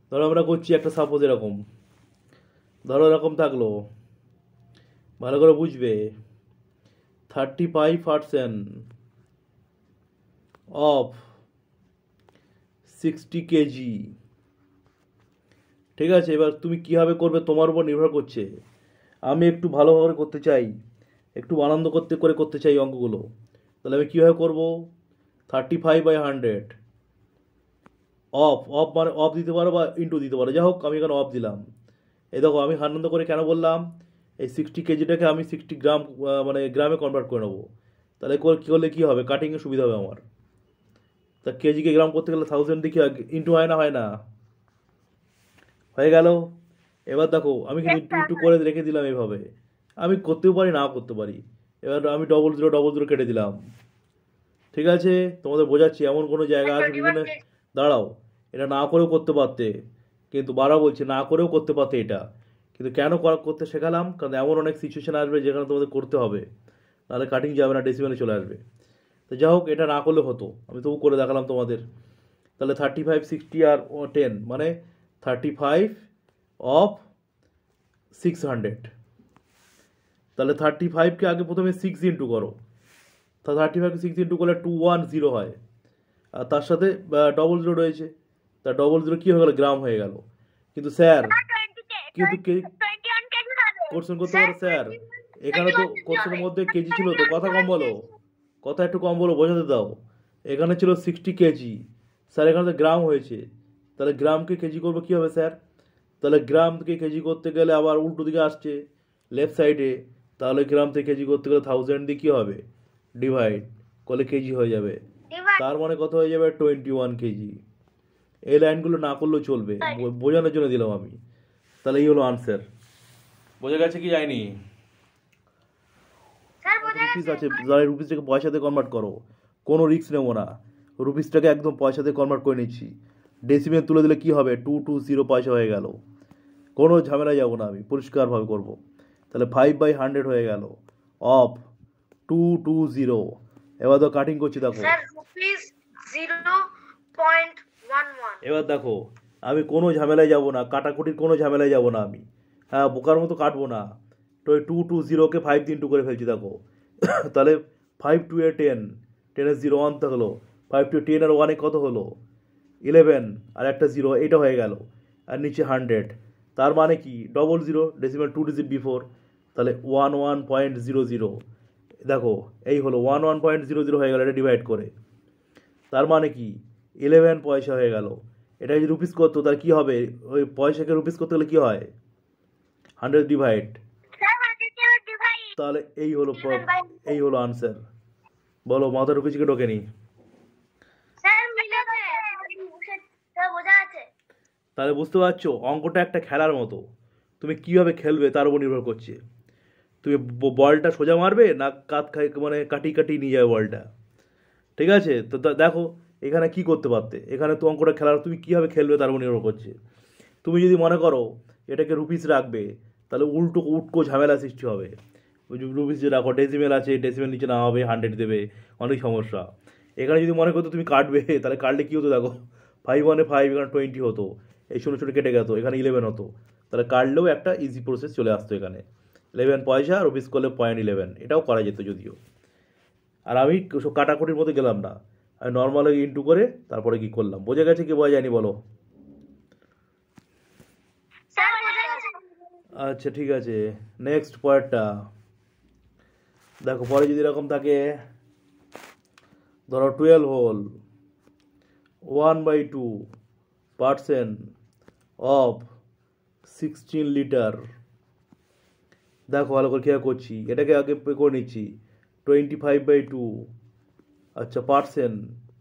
ধরো আমরা করছি একটা সাপোজ এরকম, ধরো এরকম থাকলো, ভালো করে বুঝবে, 35% অফ 60 কেজি। ঠিক আছে, এবার তুমি কীভাবে করবে তোমার উপর নির্ভর করছে। আমি একটু ভালোভাবে করতে চাই, একটু আনন্দ করতে চাই অঙ্কগুলো। তাহলে আমি কীভাবে করবো? 35/100 অফ, অফ মানে অফ দিতে পারো বা ইন্টু দিতে পারো, যাই হোক আমি এখানে অফ দিলাম। এই দেখো আমি আনন্দ করে কেন বললাম, এই 60 কেজিটাকে আমি 60 গ্রাম মানে গ্রামে কনভার্ট করে নেবো। তাহলে কী করলে কী হবে, কাটিংয়ে সুবিধা হবে আমার। তা কেজিকে গ্রাম করতে গেলে 1000 দিয়ে কী হয়, ইন্টু হয় না, হয় না, হয়ে গেল। এবার দেখো আমি কিন্তু ইন্টু ইন্টু করে রেখে দিলাম এইভাবে, আমি করতেও পারি না করতে পারি। এবার আমি ডবল জিরো কেটে দিলাম। ঠিক আছে, তোমাদের বোঝাচ্ছি, এমন কোনো জায়গা আছে বিভিন্ন, দাঁড়াও, এটা না করেও করতে পারতে, কিন্তু বারা বলছে না করেও করতে পারতে এটা, কিন্তু কেন করতে শেখালাম, কারণ এমন অনেক সিচুয়েশন আসবে যেখানে তোমাদের করতে হবে, নাহলে কাটিং যাবে না, ডেসিমেলে চলে আসবে। তো যাই হোক, এটা না করলে হতো, আমি তবু করে দেখালাম তোমাদের। তাহলে 35, 60 আর 10 মানে 35 অফ 600। তাহলে 35কে আগে প্রথমে 6 ইন্টু করো, তা 35কে 6 ইন্টু করলে 210 হয়, আর তার সাথে ডবল জিরো রয়েছে, তা ডবল জিরো কী হয়ে গেল, গ্রাম হয়ে গেল। কিন্তু স্যার, কিন্তু কোশ্চেন করতে পারো স্যার, এখানে তো কোশ্চেনের মধ্যে কেজি ছিল, তো কথা কম বলো, কথা একটু কম বলো, বোঝাতে দাও। এখানে ছিল 60 কেজি, স্যার এখানে তো গ্রাম হয়েছে, তাহলে গ্রামকে কেজি করবো কী হবে স্যার? তাহলে গ্রাম থেকে কেজি করতে গেলে আবার উল্টো দিকে আসছে, লেফট সাইডে, তাহলে গ্রাম থেকে কেজি করতে গেলে 1000 দিয়ে কী হবে, ডিভাইড করলে কেজি হয়ে যাবে, তার মানে কত হয়ে যাবে, 21 কেজি। এই লাইনগুলো না করলেও চলবে, বোঝানোর জন্য দিলাম আমি। তাহলে এই হলো আনসার। বোঝা গেছে কি যায়নি? রুপিস আছে, যারা রুপিসটাকে পয়সাতে কনভার্ট করো, কোনো রিস্ক নেবো না, রুপিসটাকে একদম পয়সাতে কনভার্ট করে নিচ্ছি। ডেসিমেল তুলে দিলে কি হবে, 220 পয়সা হয়ে গেল, কোনো ঝামেলায় যাবো না, আমি পরিষ্কারভাবে করব। তাহলে 5/100 হয়ে গেল অফ 220। এবার তো কাটিং করছি, দেখো এবার দেখো আমি কোনো ঝামেলায় যাব না, কাটাকুটির কোনো ঝামেলায় যাব না আমি, হ্যাঁ বোকার মতো কাটবো না। তো ওই 220কে 5 দিয়ে ইন্টু করে ফেলছি, দেখো তাহলে 5 2 10, 10 0 1 থাকলো, 5 2 10 আর 1 কত হলো, 11 আর একটা জিরো, এটা হয়ে গেল, আর নিচে 100, তার মানে কি double zero, decimal 2 digit before, তাহলে 11.00। দেখো এই হলো 11.00 হয়ে গেল, এটা ডিভাইড করে, তার মানে কি 11 পয়সা হয়ে গেল। এটা যদি রুপিস করতো তাহলে কী হবে, ওই পয়সাকে রুপিস করতে গেলে কী হয়, 100 ডিভাইড, তাহলে এই হলো আনসার। বলো মাথা ঢুকেছি কি ঢোকেনি? তাহলে বুঝতে পারছো অঙ্কটা একটা খেলার মতো, তুমি কীভাবে খেলবে তার উপর নির্ভর করছে। তুমি বলটা সোজা মারবে না মানে কাটিয়ে নিয়ে যাবে বলটা। ঠিক আছে, তো দেখো এখানে কি করতে পারতে, এখানে তো অঙ্কটা খেলার, তুমি কীভাবে খেলবে তার উপর নির্ভর করছে। তুমি যদি মনে করো এটাকে রুপিস রাখবে, তাহলে উটকো ঝামেলা সৃষ্টি হবে। ওই যে রুপিস যে রাখো, ডেসিমেল আছে, ডেসিমেল নিচে না হবে, 100 দেবে, অনেক সমস্যা। এখানে যদি মনে করতো তুমি কাটবে, তাহলে কাটলে কী হতো দেখো, 5 1 5, এখানে 20 হতো, এই ছোটো ছোটো কেটে গেতো, এখানে 11 হতো, তাহলে কাটলেও একটা ইজি প্রসেস চলে আসতো এখানে, 11 পয়সা, রুপিস করলে 0.11, এটাও করা যেত যদিও। আর আমি সব কাটাকুটির মধ্যে গেলাম না, আমি নর্মাল ইন্টু করে তারপরে কি করলাম। বোঝা গেছে কি বোঝা যায়নি বলো? আচ্ছা ঠিক আছে, নেক্সট পয়েন্টটা দেখো, পরে যদি এরকম থাকে, ধরো 12 হোল 1/2% অফ 16 লিটার। দেখো ভালো করে খেয়াল করছি, এটাকে আগে করে নিচ্ছি, 25/2, আচ্ছা পার্সেন্ট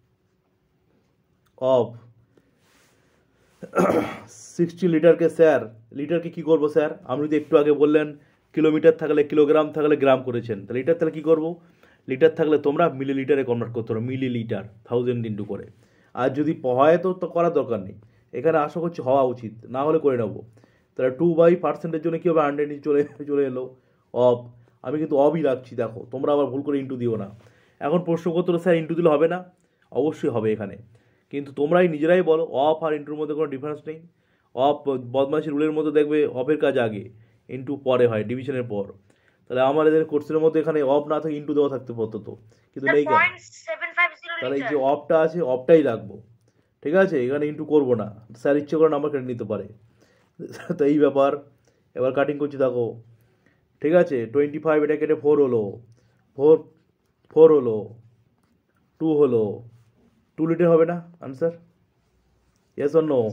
অফ 60 লিটারকে, স্যার লিটারকে কি করবো স্যার, আপনি যদি একটু আগে বললেন কিলোমিটার থাকলে কিলোগ্রাম থাকলে গ্রাম করেছেন, তাহলে লিটার তাহলে কী করবো, লিটার থাকলে তোমরা মিলিলিটারে কনভার্ট করতে পারো, মিলিলিটার 1000 ইন্টু করে। আর যদি হয় তো করার দরকার নেই, এখানে আশা করছি হওয়া উচিত, না হলে করে নেবো। তাহলে 2/% জন্য কী হবে, 100 চলে চলে এলো অফ, আমি কিন্তু অবই রাখছি, দেখো তোমরা আবার ভুল করে ইন্টু দিও না। এখন প্রশ্ন করতে স্যার ইন্টু দিলে হবে না, অবশ্যই হবে এখানে, কিন্তু তোমরাই নিজেরাই বলো অফ আর ইন্টুর মধ্যে কোনো ডিফারেন্স নেই, অফ বদমাইশি রুলের মধ্যে দেখবে অফের কাজ আগে, ইনটু পরে হয় ডিভিশনের পর। তাহলে আমার এদের কোর্সের মধ্যে এখানে অফ না থাকে ইনটু দেওয়া থাকতে পারতো তো, কিন্তু নেই কেন? তাহলে এই যে অফটা আছে অফটাই রাখবো, ঠিক আছে? এখানে ইনটু করবো না, স্যার ইচ্ছে করে নাম্বার কেটে নিতে পারে। তো এই ব্যাপার। এবার কাটিং করছি দেখো, ঠিক আছে? 25 এটা কেটে 4 হলো, 4 4 হলো, 2 হলো, 2 লিটার হবে না আনসার? Yes or no?